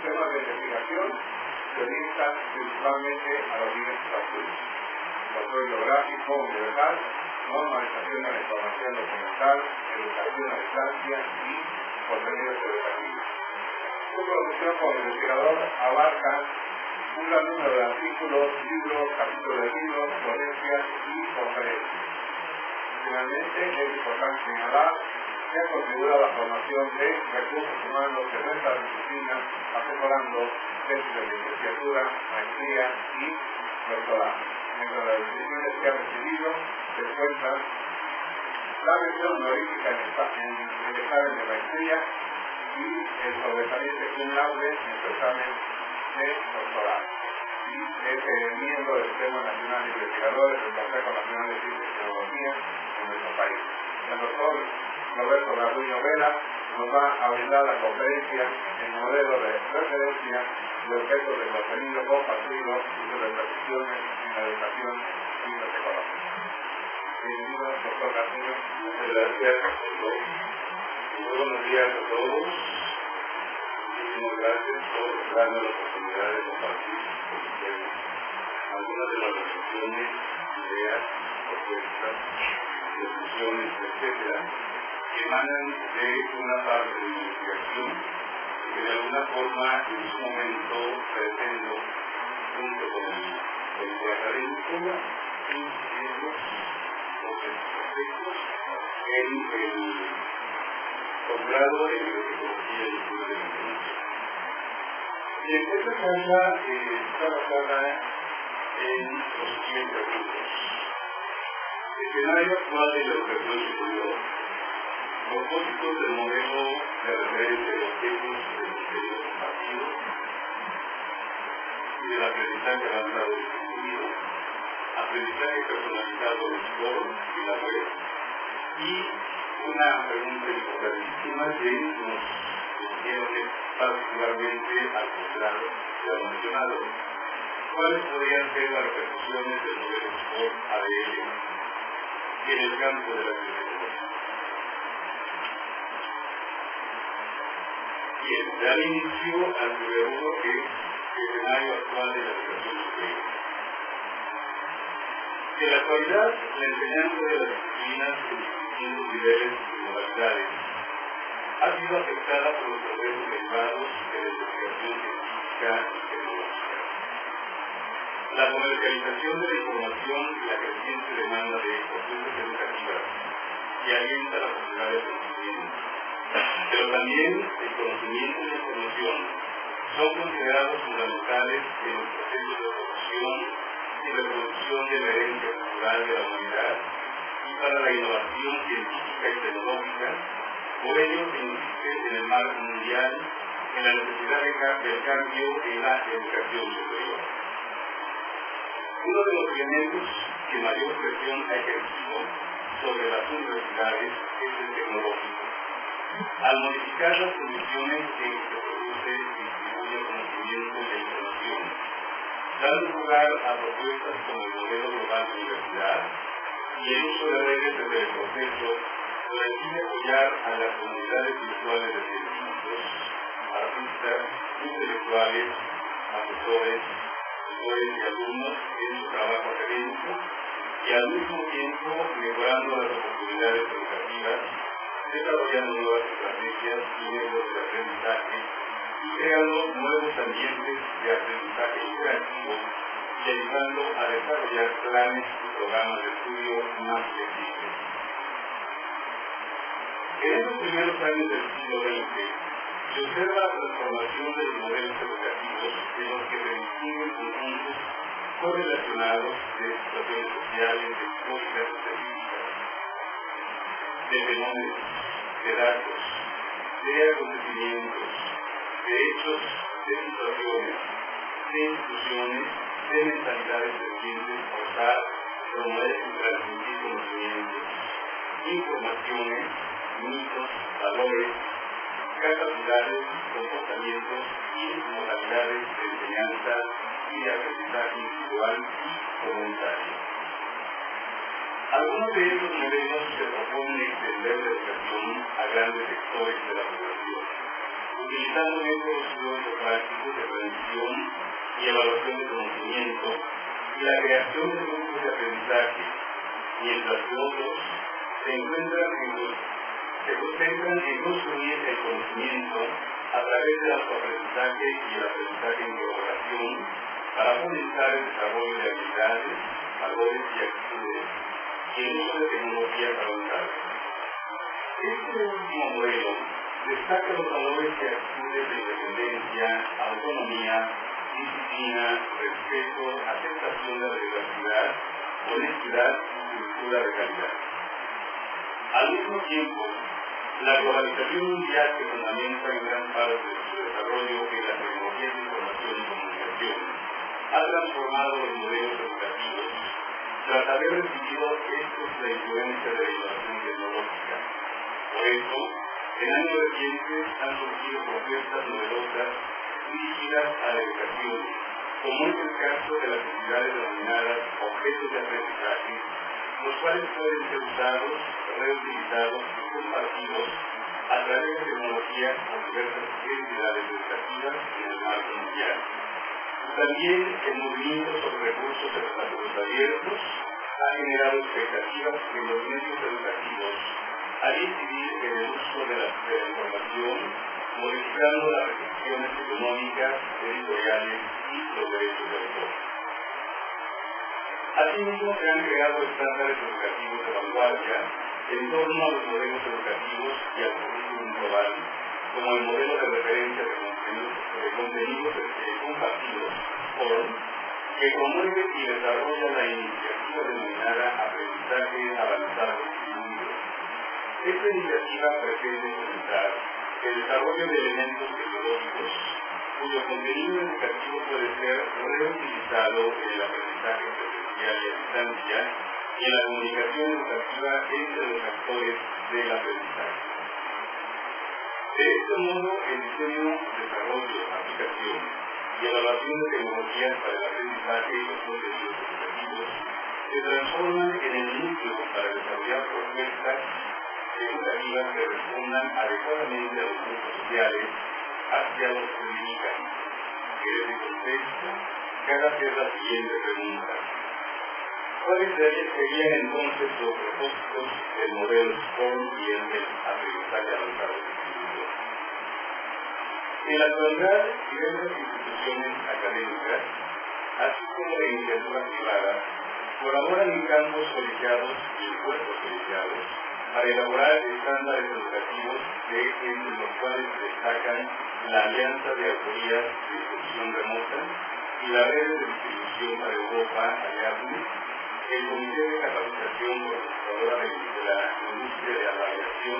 temas de investigación se orientan principalmente a los siguientes aspectos: control geográfico universal, normalización de la información documental, educación a distancia y contenidos educativos. Su producción como investigador abarca un gran número de artículos, libros, capítulos de libros, ponencias y conferencias. Finalmente, es importante señalar que ha contribuido a la formación de recursos humanos de nuestras disciplinas, asesorando tesis de licenciatura, maestría y doctorado. Entre las disciplinas que ha recibido se encuentran la mención honorífica en el examen de maestría y el sobresaliente cum laude en su examen de doctorado. Y es miembro del Sistema Nacional de Investigadores del Consejo Nacional de Ciencia y Tecnología en nuestro país. El doctor Roberto Garduño Vera nos va a brindar la conferencia en modelo de referencia y objetos de contenido compartido y sus repercusiones en la educación y las ecológicas. Bienvenido, doctor Garduño. Muchas gracias, doctor. Muy buenos días a todos. Muchísimas gracias por darme la oportunidad de compartir con ustedes algunas de las reflexiones, ideas, propuestas, discusiones, etcétera, que emanan de una parte de investigación que de alguna forma en su momento pretendo, junto con el comité académico, incidir los aspectos en el posgrado en biotecnología y estudios de la información. Y esta charla está basada en los siguientes puntos: escenario actual de la educación superior, propósitos del modelo de referencia de objetos de contenido compartido y del aprendizaje avanzado distribuido, aprendizaje personalizado en el foro y la web, y una pregunta importantísima que nos tiene particularmente al posgrado ya mencionado: ¿cuáles podrían ser las repercusiones del modelo SPOR ADL en el campo de la biotecnología? Bien, dar inicio al primer que es el escenario actual de la educación superior. En la actualidad, la enseñanza de las disciplinas en distintos niveles y modalidades ha sido afectada por los procesos derivados de la investigación científica y tecnológica. La comercialización de la información y la creciente demanda de propuestas educativas que alienta la posibilidad de conocimiento, pero también el conocimiento y la información son considerados fundamentales en los procesos de producción y reproducción de la herencia cultural de la humanidad y para la innovación científica y tecnológica. Por ello se insiste en el marco mundial en la necesidad del cambio en la educación superior. Uno de los elementos que mayor presión ha ejercido sobre las universidades es el tecnológico. Al modificar las condiciones en que se produce y distribuye el conocimiento y la información, dando lugar a propuestas como el modelo global de universidad y el uso de redes desde el proceso, con el fin de apoyar a las comunidades virtuales de científicos, artistas, intelectuales, asesores, tutores y alumnos en su trabajo académico, y al mismo tiempo mejorando las oportunidades educativas, desarrollando nuevas estrategias y métodos de aprendizaje y creando nuevos ambientes de aprendizaje interactivo y ayudando a desarrollar planes y programas de estudio más flexibles. En estos primeros años del siglo XX se observa la transformación de los modelos educativos en los que se distinguen conjuntos correlacionados de situaciones sociales, históricas y científicas, de fenómenos, de datos, de acontecimientos, de hechos, de situaciones, de instituciones, de mentalidades pendientes, forzar, promover y transmitir conocimientos, informaciones, mitos, valores, capacidades, comportamientos y modalidades de enseñanza y de aprendizaje individual y comunitario. Algunos de estos modelos se proponen extender la educación a grandes sectores de la población, utilizando métodos prácticos de prevención y evaluación de conocimiento y la creación de grupos de aprendizaje, mientras que otros se concentran en construir el conocimiento a través del autoaprendizaje y el aprendizaje en colaboración para fomentar el desarrollo de habilidades, valores y actitudes y el uso de tecnologías avanzadas. Este último modelo destaca los valores y actitudes de independencia, autonomía, disciplina, respeto, aceptación de la diversidad, honestidad y cultura de calidad. Al mismo tiempo, la globalización mundial que fundamenta en gran parte de su desarrollo en las tecnologías de información y comunicación ha transformado los modelos educativos tras haber recibido estos la influencia de la innovación tecnológica. Por eso, en años recientes han surgido propuestas novedosas dirigidas a la educación, como es el caso de las actividades denominadas objetos de aprendizaje, los cuales pueden ser usados, reutilizados y compartidos a través de tecnologías por diversas entidades educativas en el marco mundial. También el movimiento sobre recursos educativos abiertos ha generado expectativas en los medios educativos al incidir en el uso de la información, modificando las restricciones económicas, editoriales y los derechos de autor. Asimismo, se han creado estándares educativos de vanguardia en torno a los modelos educativos y al currículum global, como el modelo de referencia de contenidos compartidos, FORM, que promueve y desarrolla la iniciativa denominada Aprendizaje Avanzado Distribuido. Esta iniciativa pretende fomentar el desarrollo de elementos tecnológicos cuyo contenido educativo puede ser reutilizado en el aprendizaje presencial y a distancia y en la comunicación educativa entre los actores del aprendizaje. De este modo, el diseño, desarrollo, aplicación y evaluación de tecnologías para el aprendizaje y los contenidos educativos se transforman en el núcleo para desarrollar propuestas educativas que respondan adecuadamente a los grupos sociales hacia los que dirijan. En ese contexto, cabe hacer la siguiente pregunta. ¿Cuáles de ellas serían entonces los propósitos del modelo SCORM y el del aprendizaje avanzado distribuido? En la actualidad, diversas instituciones académicas, así como de iniciativa privada, colaboran en campos colegiados y en cuerpos colegiados para elaborar estándares educativos entre los cuales destacan la Alianza de Autorías de Instrucción Remota y la Red de Distribución para Europa, ALEAPU, el Comité de Capacitación Profesoradora de la Industria de Avaliación,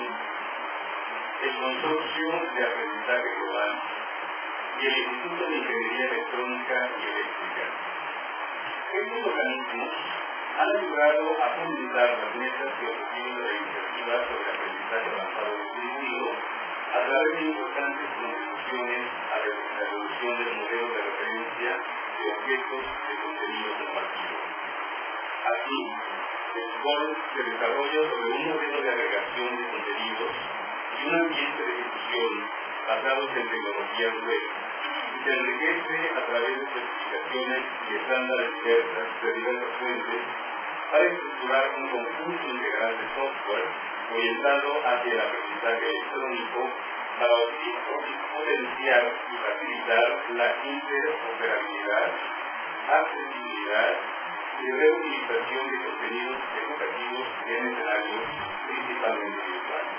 el Consorcio de Aprendizaje Global y el Instituto de Ingeniería Electrónica y Eléctrica. Estos organismos han ayudado a fomentar las metas y objetivos de la iniciativa sobre aprendizaje avanzado distribuido a través de importantes contribuciones a la evolución del modelo de referencia de objetos de contenido compartido. Así, el SCORM se desarrolla sobre un modelo de agregación de contenidos y un ambiente de difusión basados en tecnologías web y se enriquece a través de certificaciones y estándares diversas de diversas fuentes para estructurar un conjunto integral de software orientado hacia el aprendizaje electrónico para potenciar y facilitar la interoperabilidad, accesibilidad y reutilización de contenidos educativos en escenarios principalmente virtuales.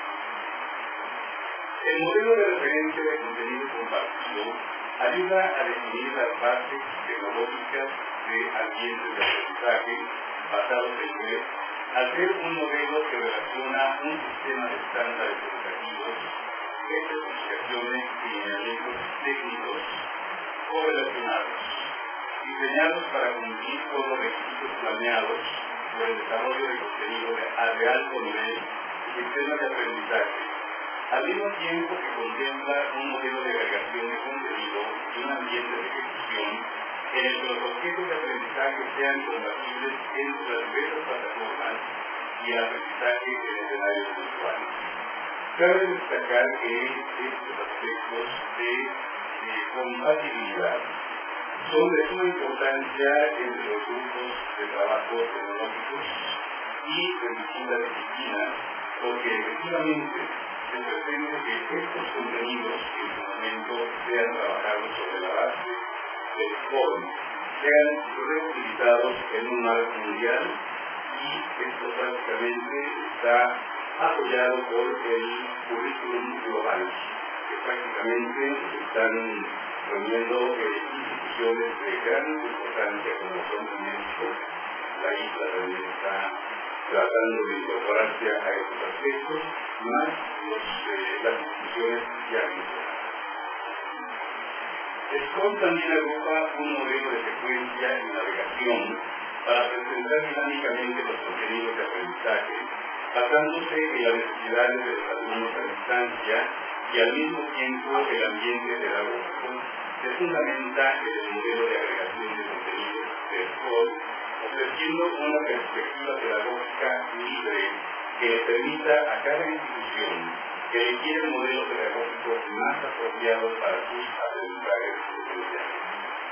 El modelo de referencia de contenido compartido ayuda a definir las bases tecnológicas de ambientes de aprendizaje basados en web, al ser un modelo que relaciona un sistema de estándares educativos, especificaciones y lineamientos técnicos correlacionados, diseñados para cumplir con los requisitos planeados por el desarrollo de contenido de alto nivel y sistemas de aprendizaje, al mismo tiempo que contempla un modelo de agregación de contenido y un ambiente de ejecución en el que los objetos de aprendizaje sean compatibles entre las diversas plataformas y el aprendizaje en escenarios virtuales. Cabe destacar que estos aspectos diagnósticos de compatibilidad. Son de suma importancia entre los grupos de trabajo tecnológicos y de distintas disciplinas, porque efectivamente se pretende que estos contenidos que en su momento sean trabajados sobre la base del SCORM sean reutilizados en un marco mundial, y esto prácticamente está apoyado por el currículum global, que prácticamente están reuniendo instituciones de gran importancia como son UNESCO. La isla también está tratando de incorporarse a estos aspectos, más las instituciones ya mencionadas. SCORM también agrupa un modelo de secuencia y navegación para presentar dinámicamente los contenidos de aprendizaje, basándose en las necesidades de los alumnos a distancia y al mismo tiempo el ambiente pedagógico. Se fundamenta en el modelo de agregación de contenidos de SCORM, ofreciendo una perspectiva pedagógica libre que le permita a cada institución elegir el modelo pedagógico más apropiado para sus aprendizajes esenciales.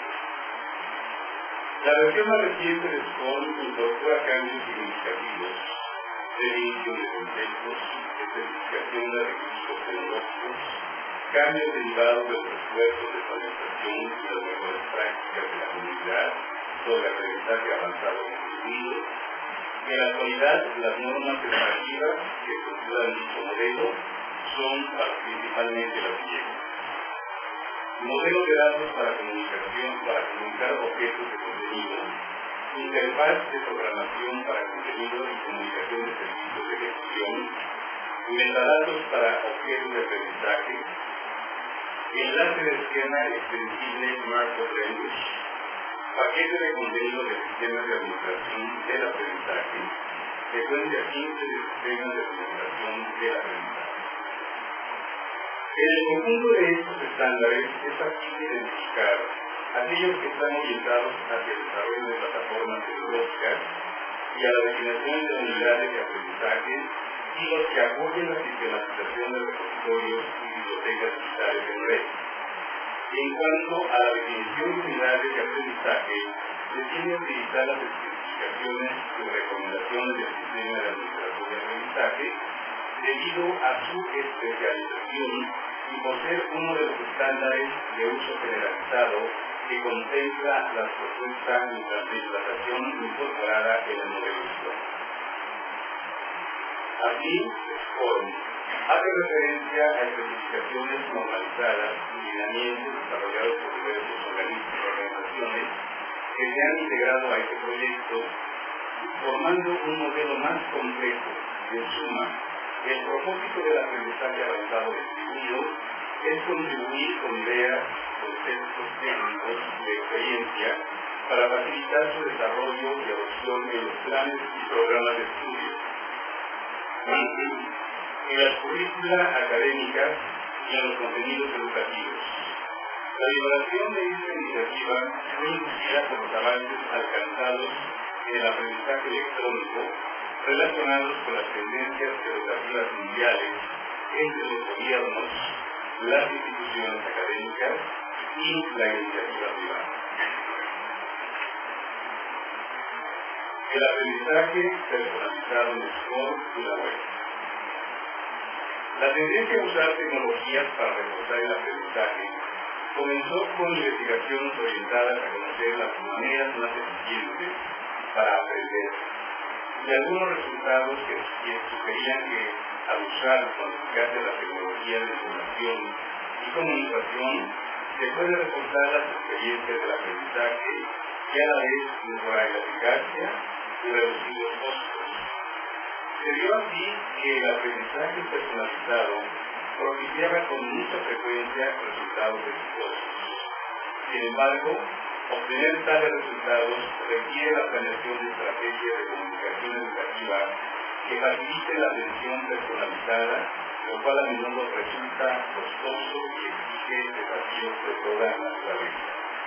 La versión más reciente de SCORM incorpora cambios significativos de definición de conceptos, especificación de recursos tecnológicos, cambios derivados de los esfuerzos de estabilización y las mejores prácticas de la comunidad sobre aprendizaje avanzado distribuido. En la actualidad, las normas educativas que estructuran dicho modelo son principalmente las siguientes: modelo de datos para comunicación, para comunicar objetos de contenido, interfaz de programación para contenido y comunicación de servicios de ejecución, metadatos para objetos de aprendizaje, enlace de esquema extensible Markov Language, paquete de contenido de sistemas de administración del aprendizaje, secuencia simple de sistemas de administración del aprendizaje. En el conjunto de estos estándares es fácil identificar aquellos que están orientados hacia el desarrollo de plataformas tecnológicas y a la definición de unidades de aprendizaje, y los que apoyen la sistematización de repositorios y bibliotecas digitales en red. En cuanto a la definición de unidades de aprendizaje, se tiene que utilizar las especificaciones y recomendaciones del sistema de administración de aprendizaje debido a su especialización y por ser uno de los estándares de uso generalizado que contempla la propuesta de implantación incorporada en el modelo SCORM. Así, SCORM hace referencia a especificaciones normalizadas y lineamientos desarrollados por diversos organismos y organizaciones que se han integrado a este proyecto, formando un modelo más complejo. En suma, el propósito del aprendizaje avanzado distribuido es contribuir con ideas, conceptos técnicos de experiencia para facilitar su desarrollo y adopción en los planes y programas de estudio, en las currículas académicas y en los contenidos educativos. La elaboración de esta iniciativa fue inducida por los avances alcanzados en el aprendizaje electrónico relacionados con las tendencias educativas mundiales entre los gobiernos, las instituciones académicas y la iniciativa privada. El aprendizaje personalizado en SCORM y la web. La tendencia a usar tecnologías para reforzar el aprendizaje comenzó con investigaciones orientadas a conocer las maneras más eficientes para aprender, y algunos resultados que sugerían que al usar con eficacia la tecnología de información y comunicación se puede reforzar las experiencias del aprendizaje y a la vez mejorar la eficacia y reducir los costos. Se vio así que el aprendizaje personalizado propiciaba con mucha frecuencia resultados exitosos. Sin embargo, obtener tales resultados requiere la planeación de estrategias de comunicación educativa que faciliten la atención personalizada, lo cual a menudo resulta costoso y exige desafíos de toda naturaleza.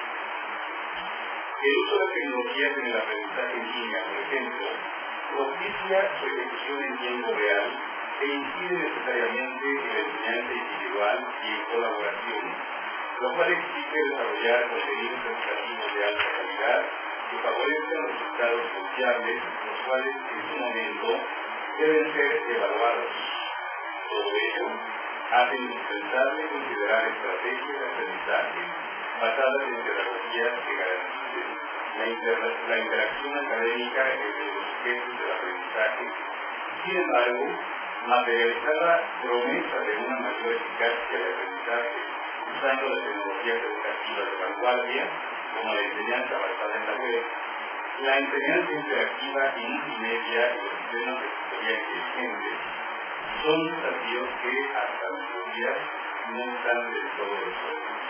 El uso de tecnologías en el aprendizaje en línea, por ejemplo, propicia su ejecución en tiempo real e incide necesariamente en la enseñanza individual y en colaboración, lo cual exige desarrollar contenidos educativos de alta calidad que favorezcan resultados confiables, los cuales en su momento deben ser evaluados. Todo ello hace indispensable considerar estrategias de aprendizaje basadas en pedagogías que garanticen la interacción académica entre los sujetos del aprendizaje. Sin embargo, materializar la promesa de una mayor eficacia de aprendizaje usando las tecnologías educativas de vanguardia, como la enseñanza basada en la web, la enseñanza interactiva y multimedia y los sistemas de tutoría inteligentes, son desafíos que hasta nuestros días no están del todo resueltos.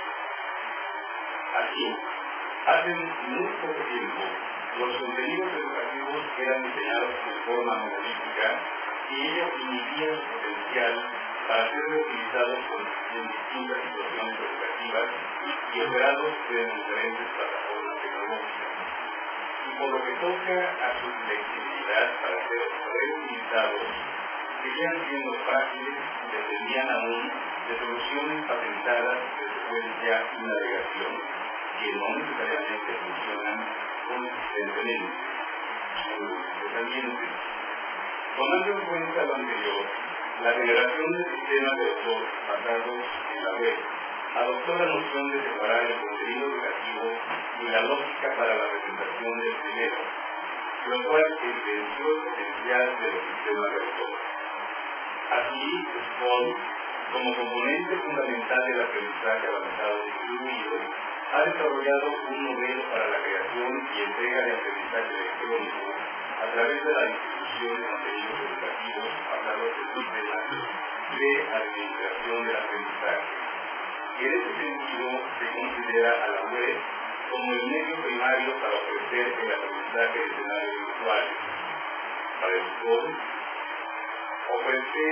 Así, hace muy poco tiempo, los contenidos educativos eran diseñados de forma monolítica y ello inhibía su potencial para ser reutilizados en distintas situaciones educativas y operados en diferentes plataformas tecnológicas. Y por lo que toca a su flexibilidad para ser reutilizados, seguían siendo frágiles y dependían aún de soluciones patentadas de secuencia y navegación, que no necesariamente funcionan consistentemente. Tomando en cuenta lo anterior, la generación de sistemas de autor basados en la web adoptó la noción de separar el contenido educativo y la lógica para la presentación del primero, lo cual evidenció el potencial de los sistemas de autor. Así, Scholl, como componente fundamental del aprendizaje avanzado distribuido, ha desarrollado un modelo para la creación y entrega de aprendizaje electrónico a través de la distribución de contenidos educativos basados en sistemas de administración del aprendizaje. En ese sentido, se considera a la web como el medio primario para ofrecer el aprendizaje de escenarios virtuales. Para el Scholl, ofrece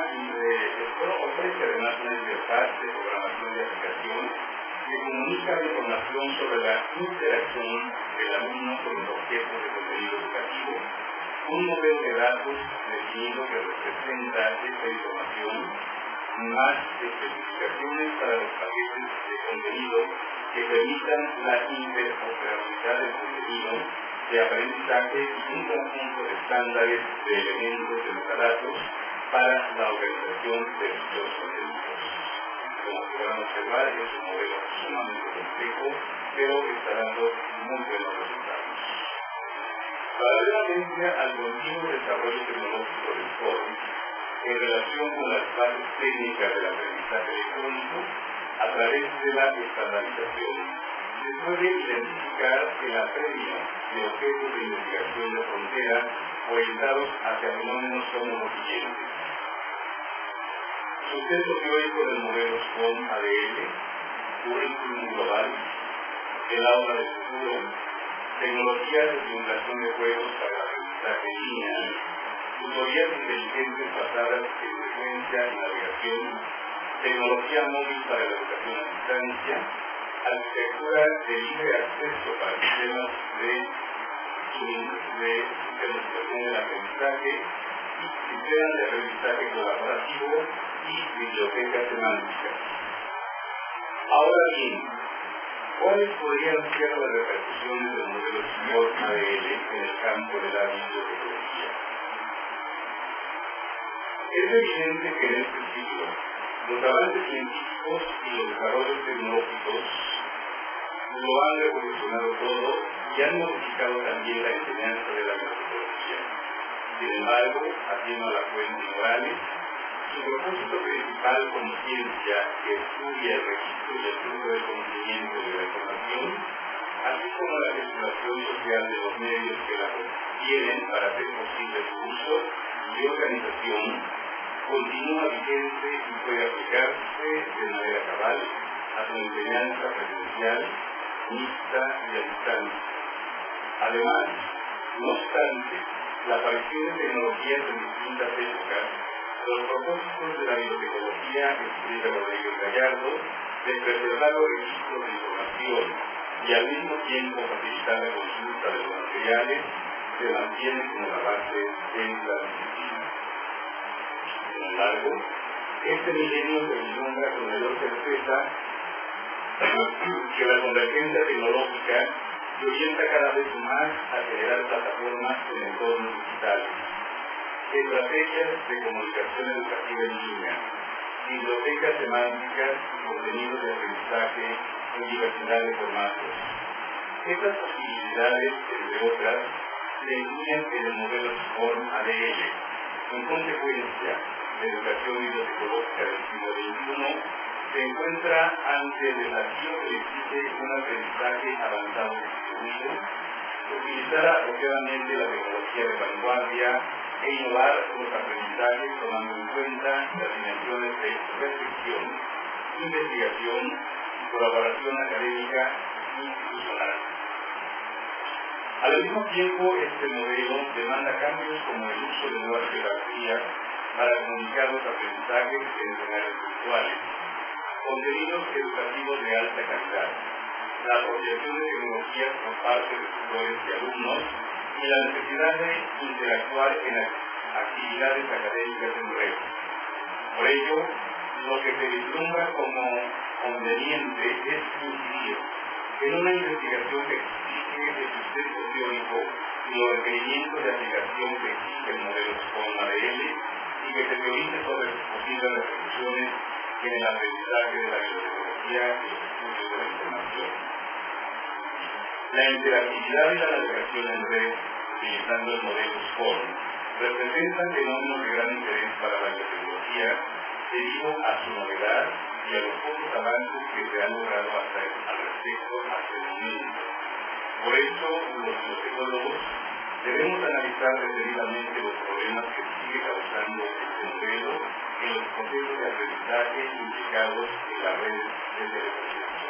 además una interfaz de programación de aplicación que comunica la información sobre la interacción del alumno con los objetos de contenido educativo, un modelo de datos definido que representa esta información, más especificaciones para los paquetes de contenido que permitan la interoperabilidad del contenido de aprendizaje y un conjunto de estándares de elementos de metadatos para la organización de dichos contenidos. Como podrán observar, es un modelo sumamente complejo, pero está dando muy buenos resultados. Paralelamente al continuo desarrollo tecnológico del Scholl, en relación con las bases técnicas del aprendizaje electrónico, a través de la estandarización, se puede identificar el apremio de objetos de investigación de frontera orientados hacia fenómenos como los siguientes: sustento teórico del modelo Scholl ADL, currículum global, el aula del futuro, tecnologías de simulación de juegos para el aprendizaje en línea, tutorías inteligentes basadas en frecuencia y navegación, tecnología móvil para la educación a distancia, arquitectura de libre acceso para sistemas de sistematización del aprendizaje, sistemas de aprendizaje colaborativo y bibliotecas semánticas. Ahora bien, ¿cuáles podrían ser las repercusiones del modelo Scholl ADL en el campo de la bibliotecnología? Es evidente que en este siglo los avances científicos y los desarrollos tecnológicos lo han revolucionado todo y han modificado también la enseñanza de la metodología. Sin embargo, haciendo a la fuente Morales, su propósito principal como ciencia que estudia el registro y el flujo de conocimiento de la información, así como la circulación social de los medios que la contienen para hacer posible su uso y organización, continúa vigente y puede aplicarse de manera cabal a su enseñanza presencial, mixta y a distancia. Además, no obstante la aparición de tecnologías en distintas épocas, los propósitos de la bibliotecología, escribe Rodríguez Gallardo, de preservar los registros de información y al mismo tiempo facilitar la consulta de los materiales, se mantiene como la base de la disciplina. embargo, este milenio se vislumbra con mayor certeza que la convergencia tecnológica se orienta cada vez más a generar plataformas en entornos digitales, estrategias de comunicación educativa en línea, bibliotecas semánticas y contenidos de aprendizaje en diversidad de formatos. Estas posibilidades, entre otras, se incluyen en el modelo SCORM ADL. En consecuencia, la educación bibliotecológica del siglo XXI se encuentra ante el desafío que le exige un aprendizaje avanzado y distribuido, utilizar apropiadamente la tecnología de vanguardia e innovar los aprendizajes tomando en cuenta las dimensiones de reflexión, investigación y colaboración académica e institucional. Al mismo tiempo, este modelo demanda cambios como el uso de nuevas pedagogías para comunicar los aprendizajes en escenarios virtuales, contenidos educativos de alta calidad, la apropiación de tecnologías por parte de tutores y alumnos y la necesidad de interactuar en actividades académicas en red. Por ello, lo que se vislumbra como conveniente es incidir en una investigación que exige el sustento teórico y los requerimientos de aplicación que exige el modelo SCORM ADL y que se teorice sobre sus posibles repercusiones en el aprendizaje de la bibliotecología y los estudios de la información. La interactividad y la navegación en red, utilizando el modelo SCORM, representan fenómenos de gran interés para la bibliotecología debido a su novedad y a los pocos avances que se han logrado hasta al respecto hasta el momento. Por eso, los bibliotecólogos debemos analizar detenidamente los problemas que sigue causando este modelo en los procesos de aprendizaje implicados en las redes de telecomunicación.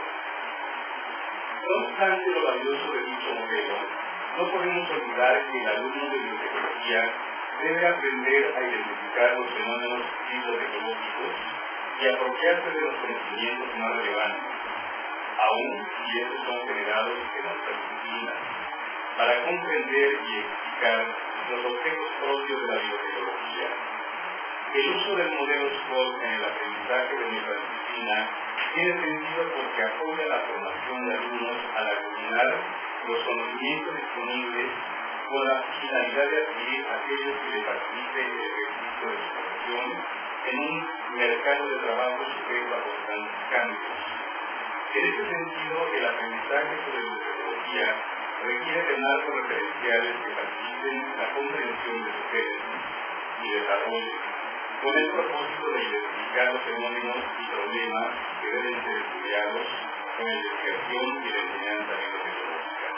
No obstante lo valioso de dicho modelo, no podemos olvidar que el alumno de bibliotecología debe aprender a identificar los fenómenos bibliotecológicos y apropiarse de los conocimientos más relevantes, aun si estos son generados en otras disciplinas, para comprender y explicar los objetos propios de la bibliotecología. El uso del modelo SCORM en el aprendizaje de nuestra disciplina tiene sentido porque apoya la formación de alumnos al aglutinar los conocimientos disponibles con la finalidad de adquirir aquellos que le facilite el ejercicio de su profesión en un mercado de trabajo sujeto a constantes cambios. En este sentido, el aprendizaje sobre bibliotecología requiere de marcos referenciales que faciliten la comprensión de su génesis y desarrollo, con el propósito de identificar los fenómenos y problemas que deben ser estudiados con la investigación y la enseñanza bibliotecológica.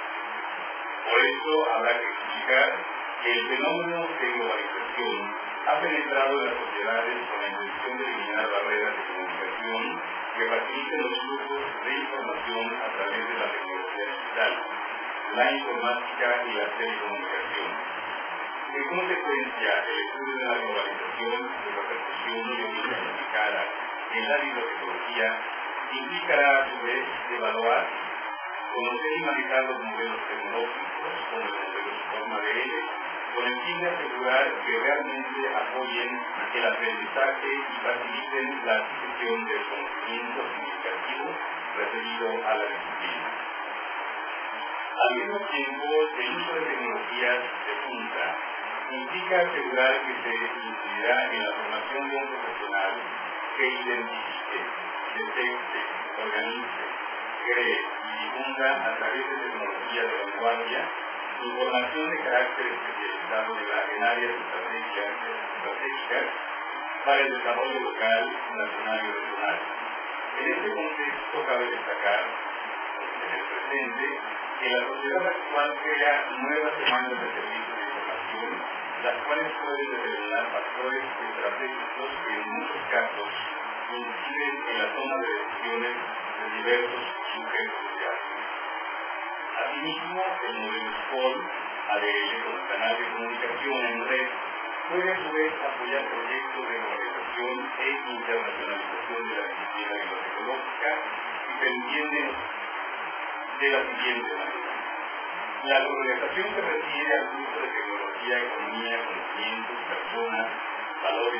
Por eso habrá que explicar que el fenómeno de globalización ha penetrado en las sociedades con la intención de eliminar barreras de comunicación que faciliten los flujos de información a través de la tecnología digital, la informática y la telecomunicación. En consecuencia, el estudio de la globalización, su repercusión y significada en la bibliotecología implicará a su vez evaluar, conocer y manejar los modelos tecnológicos como el modelo SCORM ADL, con el fin de asegurar que realmente apoyen el aprendizaje y faciliten la adquisición del conocimiento significativo referido a la disciplina. Al mismo tiempo, el uso de tecnologías de punta implica asegurar que se incidirá en la formación de un profesional que identifique, detecte, organice, cree y difunda a través de tecnologías de vanguardia información de carácter especializado en áreas estratégicas para el desarrollo local, nacional y regional. En este contexto cabe destacar, en el presente, que la sociedad actual crea nuevas demandas de servicios de información, las cuales pueden determinar factores estratégicos que en muchos casos inciden en la toma de decisiones de diversos sujetos sociales. Asimismo, el modelo SCORM ADL como canal de comunicación en red puede a su vez apoyar proyectos de globalización e internacionalización de la disciplina bibliotecológica y se entienden de la siguiente manera. La globalización se refiere al uso de tecnología, economía, conocimientos, personas, valores,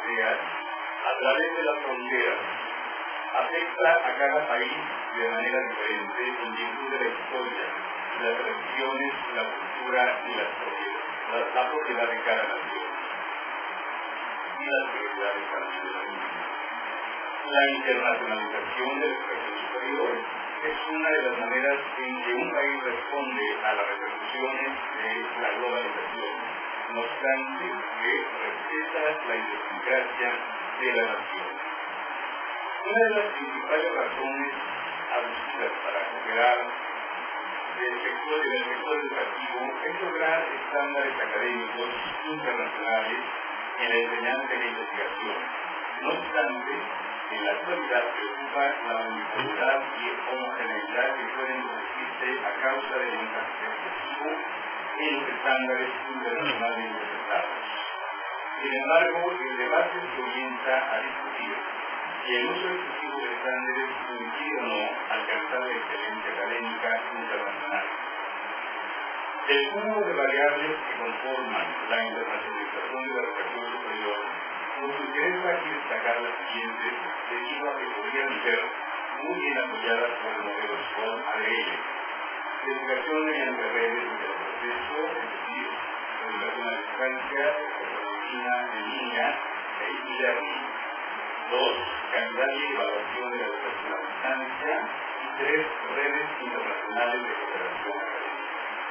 sea, a través de las fronteras, afecta a cada país de manera diferente en virtud de la historia, las tradiciones, la cultura y la propiedad de cada nación y las prioridades también de la misma. La internacionalización de la educación superior es una de las maneras en que un país responde a las repercusiones de la globalización, no obstante que respeta la idiosincrasia de la nación. Una de las principales razones abusivas para cooperar del sector educativo es lograr estándares académicos internacionales en la enseñanza y la investigación. No obstante, en la actualidad preocupa la uniformidad y homogeneidad que pueden producirse a causa del enfoque excesivo en los estándares internacionales aceptados. Sin embargo, el debate se orienta a discutir si el uso excesivo de estándares impide o no alcanzar la excelencia académica internacional. Del cúmulo de variables que conforman la internacionalización de la educación superior, nos interesa aquí destacar las siguientes, debido a que podrían ser muy bien apoyadas por el modelo SCORM ADL. Educación mediante redes de proceso, es decir, educación a distancia, educación en línea e e-learning. 2. Calidad y evaluación de la educación a distancia. Y 3. Redes internacionales de cooperación académica.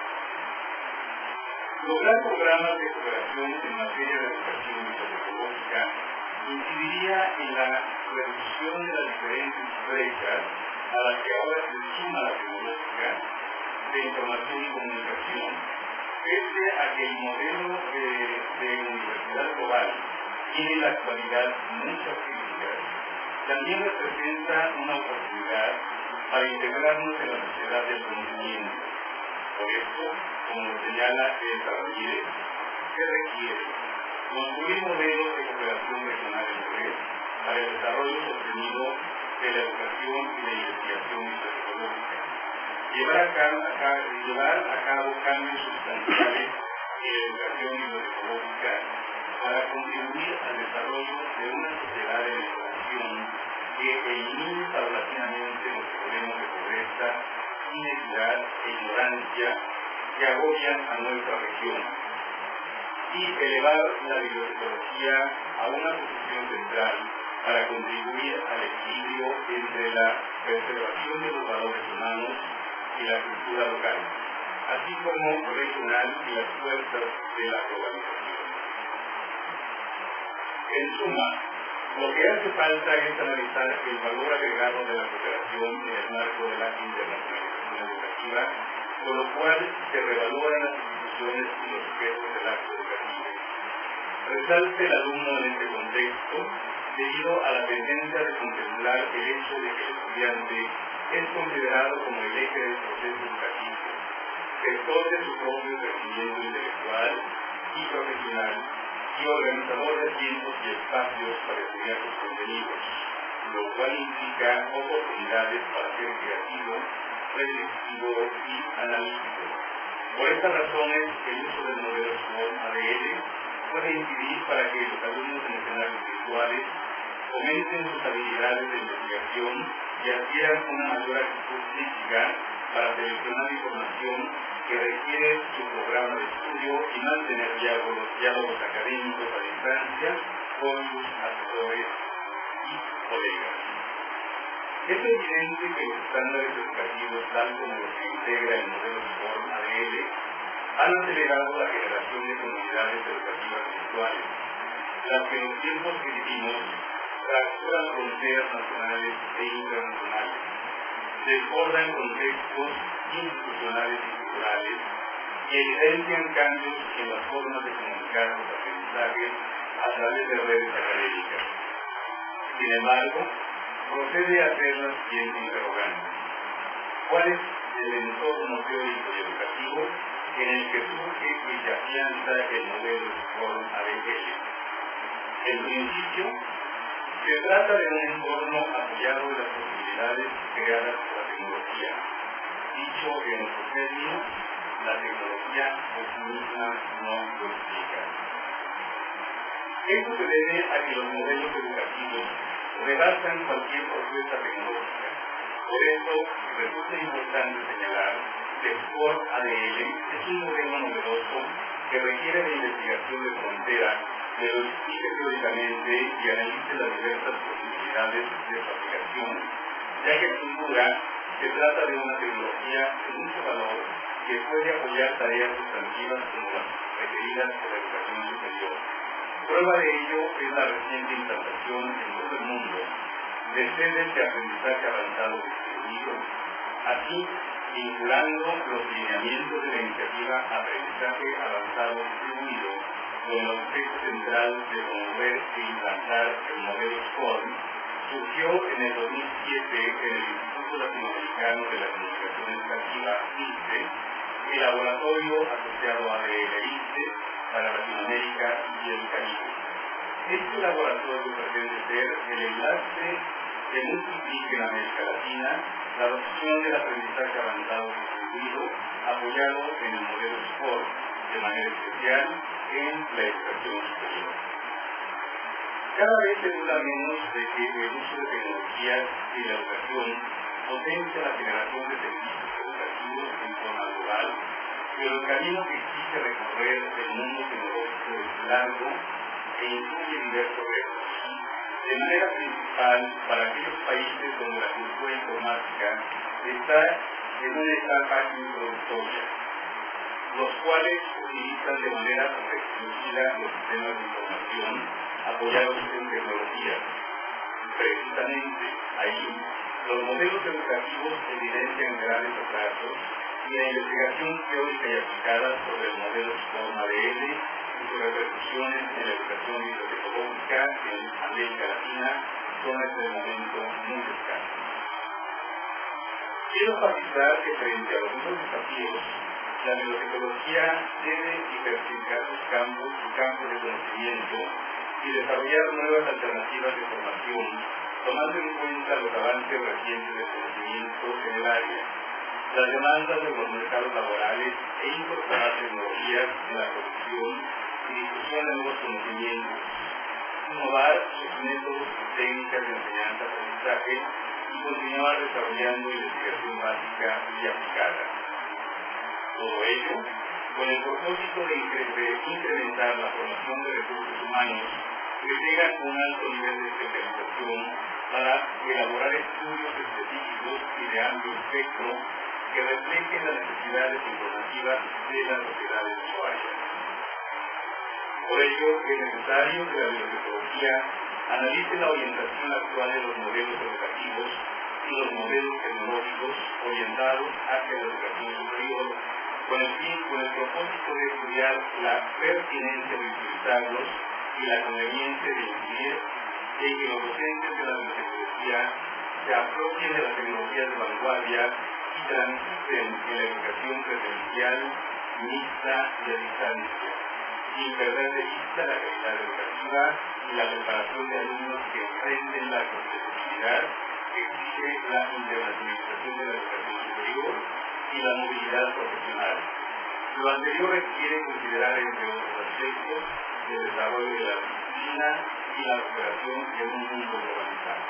Lograr programas de cooperación en materia de educación biotecnológica incidiría en la reducción de las diferentes brechas a las que ahora se suma la tecnológica de información y comunicación, pese a que el modelo de universidad global tiene en la actualidad muchas críticas, también representa una oportunidad para integrarnos en la sociedad del conocimiento. Por esto, como lo señala el Tarraguire, se requiere construir modelos de cooperación regional en red para el desarrollo sostenido de la educación y la investigación biotecnológica, llevar a cabo cambios sustanciales en la educación biotecnológica para contribuir al desarrollo de una sociedad de educación que elimine paulatinamente los problemas de pobreza, inequidad e ignorancia que agobian a nuestra región, y elevar la biotecnología a una posición central para contribuir al equilibrio entre la preservación de los valores humanos y la cultura local, así como regional y las fuerzas de la globalización. En suma, lo que hace falta es analizar el valor agregado de la cooperación en el marco de la internacionalización educativa, con lo cual se revaloran las instituciones y los objetos del acto educativo. Resalta el alumno en este contexto debido a la tendencia de contemplar el hecho de que el estudiante es considerado como el eje del proceso educativo, gestor de su propio crecimiento intelectual y profesional, y organizador de tiempos y espacios para estudiar sus contenidos, lo cual implica oportunidades para ser creativo, reflexivo y analítico. Por estas razones, el uso del modelo SCORM ADL puede incidir para que los alumnos en escenarios virtuales fomenten sus habilidades de investigación y adquieran una mayor actitud crítica para seleccionar información que requiere su programa de estudio y mantener diálogos académicos a distancia con sus asesores y colegas. Es evidente que los estándares educativos, tal como los que integra el modelo SCORM ADL, han acelerado la generación de comunidades educativas virtuales, las que en los tiempos que vivimos fracturan fronteras nacionales e internacionales, desbordan contextos institucionales y culturales y evidencian cambios en las formas de comunicar los aprendizajes a través de redes académicas. Sin embargo, procede a hacer la siguiente interrogante: ¿cuál es el entorno teórico y educativo en el que surge y se afianza el modelo SCORM ADL? En principio, se trata de un entorno apoyado de las posibilidades creadas por la tecnología. Dicho en otros términos, la tecnología por sí misma no lo explica. Esto se debe a que los modelos educativos rebasan cualquier propuesta tecnológica. Por eso resulta importante señalar que Sport ADL es un modelo novedoso que requiere de investigación de frontera, que lo explique teóricamente y analice las diversas posibilidades de su aplicación, ya que sin duda se trata de una tecnología de mucho valor que puede apoyar tareas sustantivas como las requeridas por la educación superior. Prueba de ello es la reciente implantación en todo el mundo de sedes de aprendizaje avanzado distribuido, así vinculando los lineamientos de la iniciativa Aprendizaje Avanzado Distribuido con el objetivo central de promover e implantar el modelo SCORM. Surgió en el 2007 en el Instituto Latinoamericano de la Comunicación Educativa, INSE, el laboratorio asociado a INSE para Latinoamérica y el Caribe. Este laboratorio pretende ser el enlace que multiplique en América Latina la adopción del aprendizaje avanzado distribuido, apoyado en el modelo SCORM, de manera especial en la educación superior. Cada vez se duda menos de que el uso de tecnologías y la educación potencia la generación de servicios educativos en forma global, pero el camino que exige recorrer el mundo tecnológico es largo e incluye diversos retos. De manera principal, para aquellos países donde la cultura informática está en una etapa introductoria, los cuales utilizan de manera restringida los sistemas de información apoyados en tecnología. Precisamente ahí, los modelos educativos evidencian graves atrasos y la investigación teórica y aplicada sobre el modelo SCORM ADL y sus repercusiones en la educación bibliotecnológica en América Latina son hasta el momento muy escasas. Quiero enfatizar que frente a los nuevos desafíos, la bibliotecnología debe diversificar sus campos de conocimiento y desarrollar nuevas alternativas de formación, tomando en cuenta los avances recientes de conocimiento en el área, las demandas de los mercados laborales e incorporar tecnologías en la producción y difusión de nuevos conocimientos, innovar sus métodos y técnicas de enseñanza-aprendizaje y continuar desarrollando investigación básica y aplicada. Todo ello con el propósito de incrementar la formación de recursos humanos que tengan un alto nivel de especialización para elaborar estudios específicos y de amplio espectro que reflejen las necesidades informativas de las sociedades usuarias. Por ello, es necesario que la bibliotecnología analice la orientación actual de los modelos educativos y los modelos tecnológicos orientados hacia la educación superior, con el propósito de estudiar la pertinencia de utilizarlos y la conveniencia de incidir en que los docentes de la bibliotecnología se apropien de las tecnologías de vanguardia y transiten en la educación presencial, mixta y a distancia, sin perder de vista la calidad educativa y la preparación de alumnos que enfrenten la competitividad que exige la internacionalización de la educación superior y la movilidad profesional. Lo anterior requiere considerar, entre otros aspectos, el desarrollo de la disciplina y la recuperación de un mundo globalizado.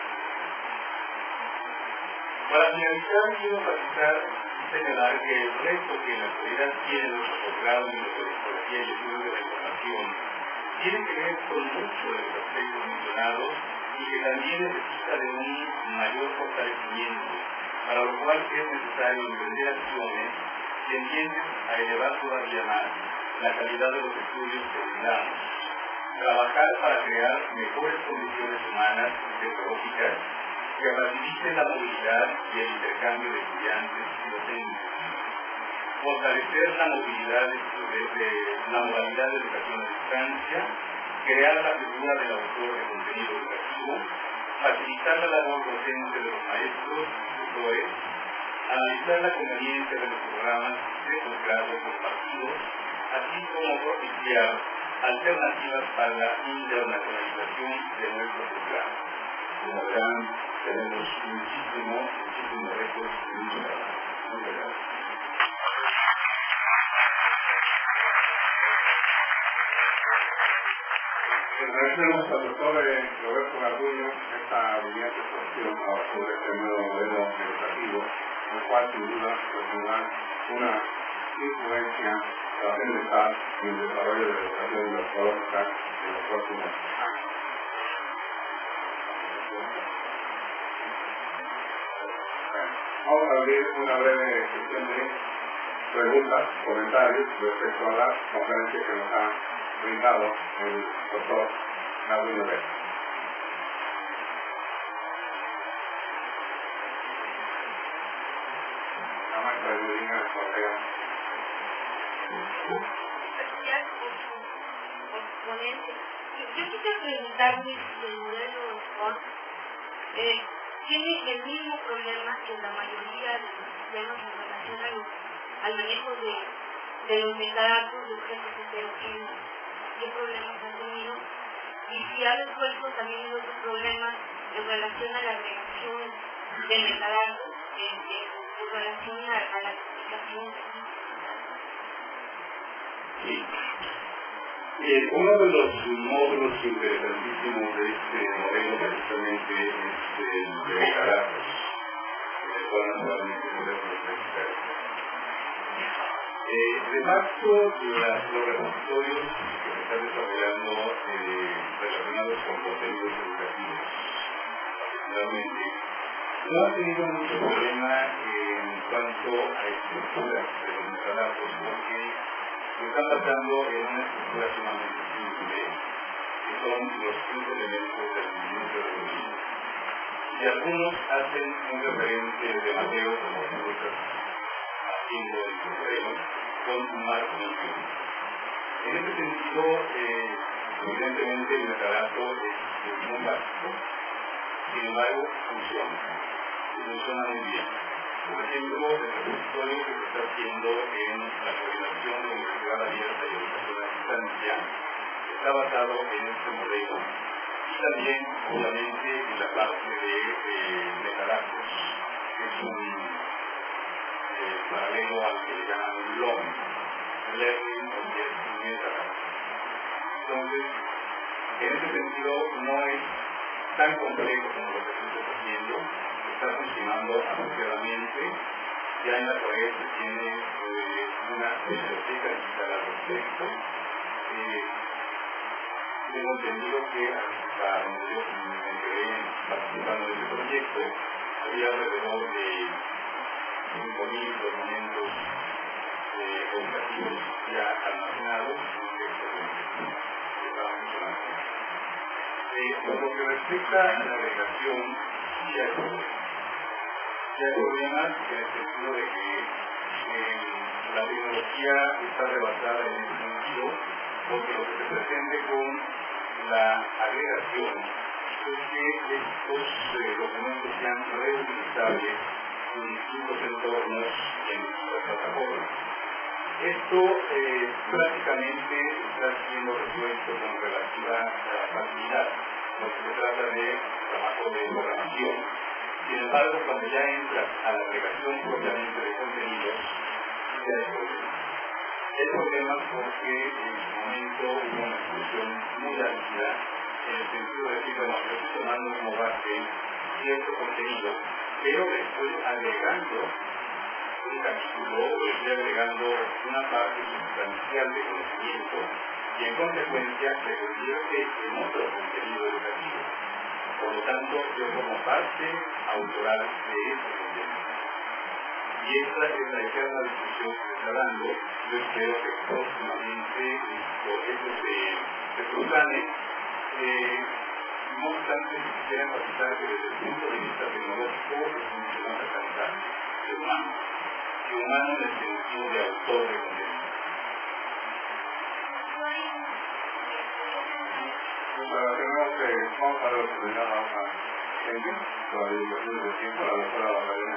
Para finalizar, quiero enfatizar y señalar que el reto que en la actualidad tiene nuestro posgrado en bibliotecnología y estudio de la información tiene que ver con muchos de los aspectos mencionados y que también necesita de un mayor fortalecimiento, para lo cual es necesario emprender acciones tendientes a elevar todavía más la calidad de los estudios que brindamos, trabajar para crear mejores condiciones humanas y tecnológicas que faciliten la movilidad y el intercambio de estudiantes y docentes, fortalecer la movilidad la modalidad de educación a distancia, crear la figura del autor de contenido educativo, facilitar la labor docente de los maestros y tutores, analizar la conveniencia de los programas de posgrado compartidos, así como propiciar alternativas para la internacionalización de nuestro posgrado. Como verán, tenemos muchísimos retos y mucho trabajo. Muchas gracias. Agradecemos al doctor Roberto Garduño esta brillante exposición sobre este nuevo modelo educativo, el cual sin duda tendrá una influencia trascendental en el desarrollo de la educación metodológica en los próximos años. Vamos a abrir una breve sesión de preguntas, comentarios respecto a la conferencia que nos ha brindado el doctor Garduño Vera. La maestra de Medina de Correa. Gracias por su ponencia. Yo quisiera preguntarle si el modelo Ford tiene el mismo problema que la mayoría de los sistemas en relación al manejo de los metadatos de objetos heterogéneos. ¿Qué problemas han tenido? Y si ha resuelto también otros problemas en relación a la agregación de metadatos en relación a la explicación. Sí. Uno de los módulos interesantísimos de este modelo precisamente es el de metadatos, el cual naturalmente podemos necesitar. De facto, los repositorios que se están desarrollando relacionados con contenidos educativos, particularmente, no han tenido mucho problema en cuanto a estructuras de los metadatos, porque se están basando en una estructura sumamente simple, que son los 5 elementos del movimiento de dominio. Y algunos hacen un referente de Mateo, como tú estás haciendo en tu modelo, con un marco infinito. En este sentido, evidentemente el metadato es muy básico, sin embargo funciona muy bien. Por ejemplo, el repositorio que se está haciendo en la coordinación de universidad abierta y educación a distancia está basado en este modelo y también, obviamente, en la parte de metadatos, que es un paralelo al que le llaman LOM, Learning Object Metadata. Entonces, en ese sentido, no es tan complejo como lo que se está haciendo, está funcionando apropiadamente. Ya en la pared se tiene una biblioteca digital al respecto. Tengo entendido que hasta donde yo me enteré participando de este proyecto, había alrededor de 5.000 documentos educativos ya almacenados que estaban funcionando. Por lo que respecta a la agregación, sí hay problemas. Sí hay problemas en el sentido de que la tecnología está rebasada en ese sentido, porque lo que se pretende con la agregación es que estos documentos sean reutilizables en distintos entornos y en distintas plataformas. Esto prácticamente está siendo resuelto con relativa facilidad, porque se trata de trabajo de programación. Sin embargo, cuando ya entras a la agregación propiamente de contenidos, ya hay problemas. Hay problemas porque en su momento hubo una discusión muy ácida en el sentido de decir, bueno, yo estoy tomando como base cierto contenido, pero estoy agregando un capítulo o estoy agregando una parte sustancial de conocimiento y en consecuencia se convierte en otro contenido educativo. Por lo tanto, yo como parte autoral de ese contenido. Y esta es la eterna discusión que se está dando. Yo espero que próximamente esto se subsane. No obstante, quisiera enfatizar que desde el punto de vista tecnológico es mucho más alcanzable que humano. Que humano en el sentido de autor de contenido. Vamos a reordenar a una gente con la dedicación del tiempo a la doctora Magdalena.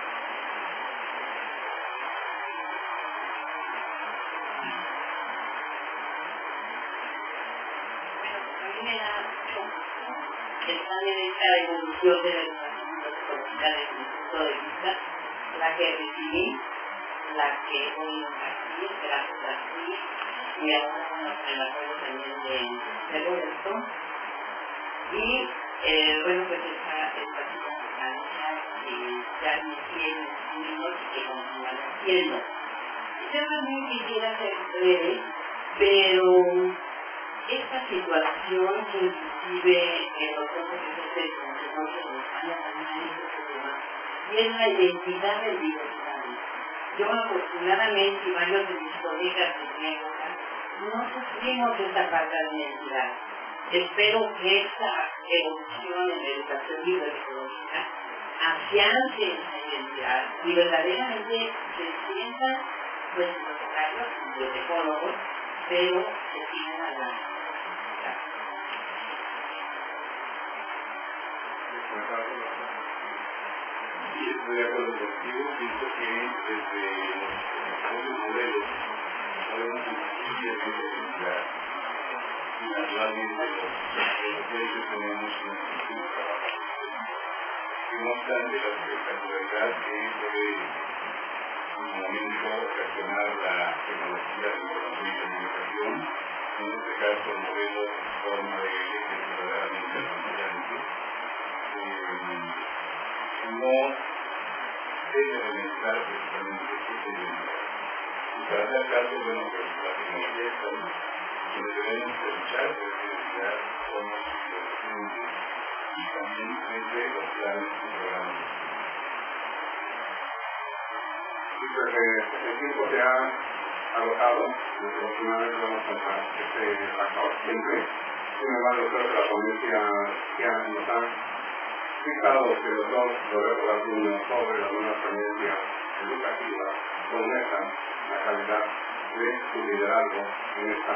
A mí me da mucho gusto que están en esta evolución de la educación política desde mi punto de vista, la que recibí, la que voy a impartir, gracias a ti, y ahora con el apoyo también de Roberto. Y bueno, pues esta circunstancia ya me tiene unos que continúan haciendo. Yo también quisiera ser breve, pero esta situación que inclusive el doctor profesor de consecuencias en España también ha hecho problema, y es la identidad del libertario. Yo afortunadamente y varios de mis colegas de mi época no sufrimos esta falta de identidad. Espero que esta evolución en la educación bibliotecológica afiance esa identidad y verdaderamente se sientan pues bibliotecarios, bibliotecólogos, pero se tienen a la Sí, estoy de acuerdo contigo. Pienso que desde los modelos podemos incluir identidad y naturalmente los países tenemos una cultura que no obstante la espectacularidad que puede en un momento ocasionar la tecnología de información y comunicación, en este caso el modelo en forma de verdaderamente apasionante, no debe alimentar precisamente esta identidad. Y para tal caso, bueno, pues la tecnología está ahí, y debemos luchar por esta identidad somos los estudiantes y también desde los planes y programas. Y pues el tiempo se ha agotado, desafortunadamente vamos a pasar este factor siempre. Sin embargo, creo que la ponencia que nos ha fijado que los dos Roberto Garduño sobre la nueva experiencia educativa conectan la calidad de su liderazgo en esta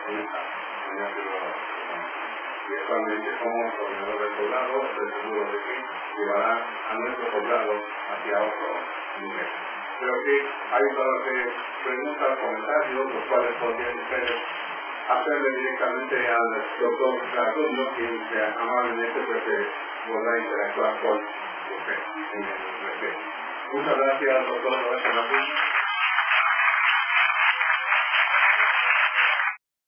y actualmente como coordinador del poblado, estoy seguro de que llevará a nuestro poblado hacia otro nivel. Creo que hay un par de preguntas, comentarios, los cuales podrían ustedes hacerle directamente al doctor Garduño, quien amablemente podrá interactuar con usted en el respeto. Muchas gracias, doctor Roberto Garduño.